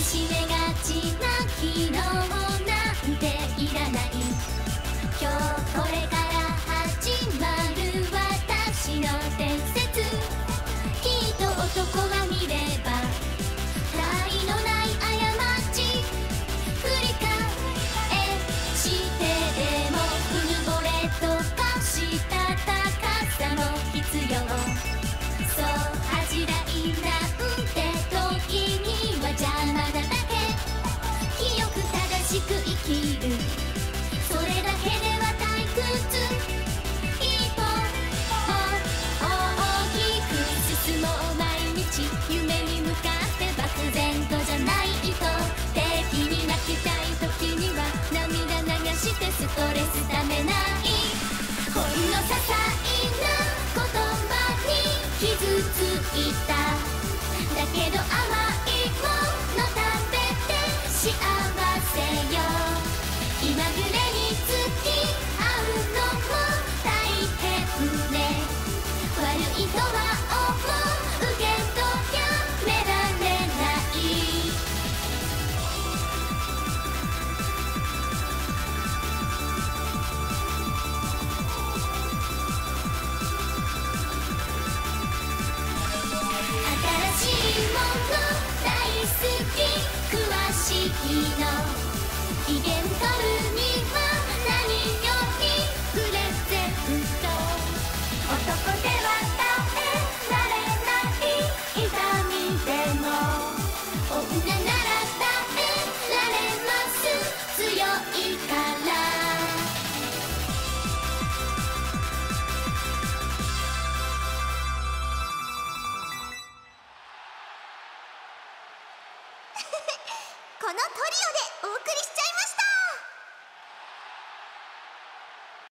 しめがちな昨日なんていらない。今日これから始まる私の伝説、きっと男が見れば他意のない過ち繰り返してでもうぬぼれとかした高さも必要。そう恥じらいなんて時には邪魔なだけ。清く正しく生きる、それだけでは退屈。一歩大きく進もう毎日、夢に向かって漠然とじゃないと。敵に泣きたい時には涙流してストレスためない。ほんの些細な言葉に傷ついた。だけど甘いもの食べて幸せよ。気まぐれに付き合うのも大変ね。悪いとは思うけどやめられない。新しいもの大好き詳しいの。機嫌取るには何よりプレゼント。男では耐えられない痛みでも女なら耐えられます、強いから。 このトリオでお送りしちゃい